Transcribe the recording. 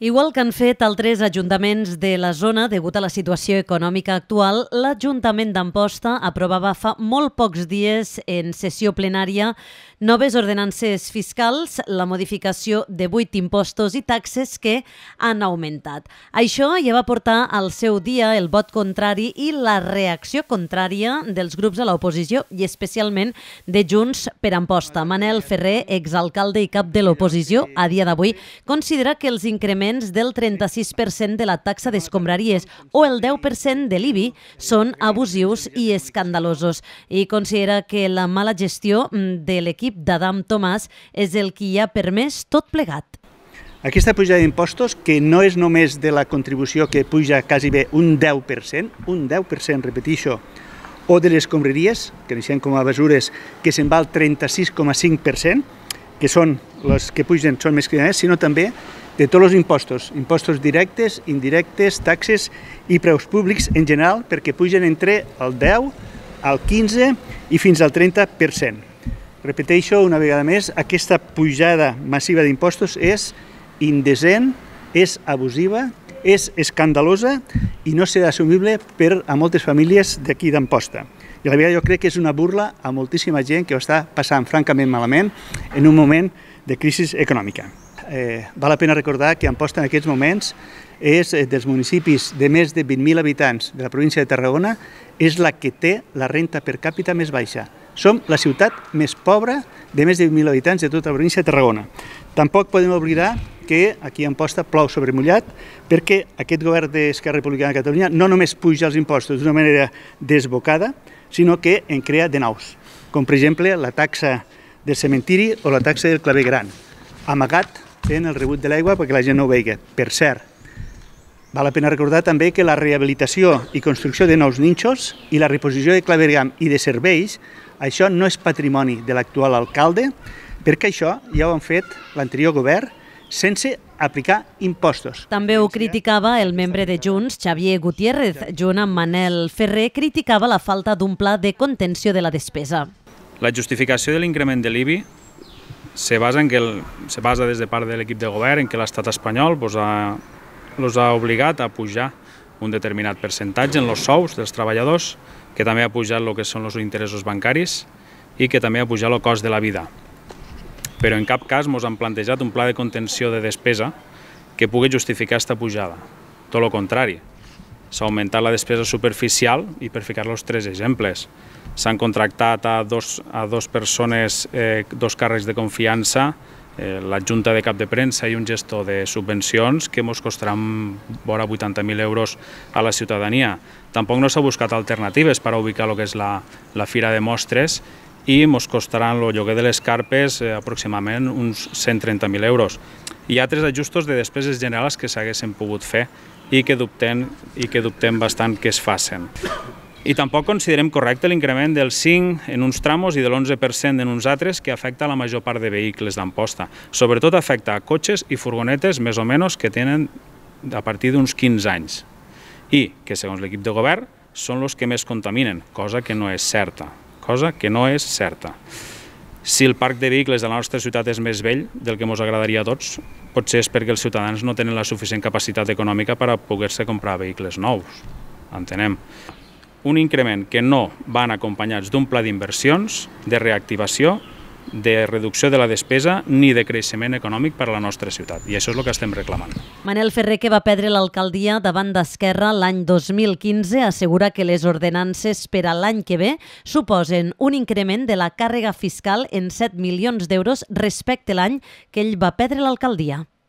Igual que han fet altres ajuntaments de la zona degut a la situació econòmica actual, l'Ajuntament d'Amposta aprovava fa molt pocs dies en sessió plenària noves ordenances fiscals, la modificació de 8 impostos i taxes que han augmentat. Això ja va portar al seu dia el vot contrari i la reacció contrària dels grups a l'oposició i especialment de Junts per Amposta. Manel Ferrer, exalcalde i cap de l'oposició, a dia d'avui considera que els increments del 36% de la taxa d'escombraries o el 10% de l'IBI són abusius i escandalosos i considera que la mala gestió de l'equip d'Adam Tomàs és el que hi ha permès tot plegat. Aquesta pujada d'impostos, que no és només de la contribució que puja quasi bé un 10%, repeteixo, o de les escombraries, que deixem com a mesures que se'n va al 36,5%, que són les que pugen, són més que sinó també de tots els impostos directes, indirectes, taxes i preus públics en general, perquè pugen entre el 10, el 15 i fins al 30%. Repeteixo una vegada més, aquesta pujada massiva d'impostos és indecent, és abusiva, és escandalosa i no serà assumible per a moltes famílies d'aquí d'Amposta. I a la vegada jo crec que és una burla a moltíssima gent que ho està passant francament malament en un moment de crisi econòmica. Val la pena recordar que Amposta en aquests moments és dels municipis de més de 20.000 habitants de la província de Tarragona, és la que té la renta per càpita més baixa. Som la ciutat més pobra de més de 20.000 habitants de tota la província de Tarragona. Tampoc podem oblidar que aquí a Amposta plou sobre mullat perquè aquest govern d'Esquerra Republicana de Catalunya no només puja els impostos d'una manera desbocada, sinó que en crea de nous, com per exemple la taxa del cementiri o la taxa del clavegueram, amagat en el rebut de l'aigua perquè la gent no ho vegi. Per cert, val la pena recordar també que la rehabilitació i construcció de nous nínxols i la reposició de clavegueram i de serveis, això no és patrimoni de l'actual alcalde, perquè això ja ho han fet l'anterior govern sense aplicar impostos. També ho criticava el membre de Junts, Xavier Gutiérrez. Junt amb Manel Ferrer, criticava la falta d'un pla de contenció de la despesa. La justificació de l'increment de l'IBI se basa des de part de l'equip de govern en què l'estat espanyol els ha obligat a pujar un determinat percentatge en els sous dels treballadors, que també ha pujat el que són els interessos bancaris i que també ha pujat el cost de la vida. Però en cap cas ens han plantejat un pla de contenció de despesa que pugui justificar aquesta pujada. Tot el contrari. S'ha augmentat la despesa superficial i per ficar-los 3 exemples. S'han contractat a dos persones, 2 càrrecs de confiança, l'adjunta de cap de premsa i un gestor de subvencions que ens costaran vora 80.000 euros a la ciutadania. Tampoc no s'ha buscat alternatives per a ubicar el que és la Fira de Mostres i ens costaran el lloguer de les carpes aproximadament uns 130.000 euros. Hi ha 3 ajustos de despeses generals que s'haguessin pogut fer i que dubtem bastant que es facin. I tampoc considerem correcte l'increment del 5% en uns tramos i de l'11% en uns altres que afecta la major part de vehicles d'Amposta. Sobretot afecta a cotxes i furgonetes més o menys que tenen a partir d'uns 15 anys i que, segons l'equip de govern, són els que més contaminen, cosa que no és certa. Si el parc de vehicles de la nostra ciutat és més vell del que ens agradaria a tots, potser és perquè els ciutadans no tenen la suficient capacitat econòmica per a poder-se comprar vehicles nous. Entenem. Un increment que no van acompanyats d'un pla d'inversions, de reactivació, de reducció de la despesa ni de creixement econòmic per a la nostra ciutat. I això és el que estem reclamant. Manel Ferrer, que va perdre l'alcaldia davant d'Esquerra l'any 2015, assegura que les ordenances per a l'any que ve suposen un increment de la càrrega fiscal en 7 milions d'euros respecte l'any que ell va perdre l'alcaldia.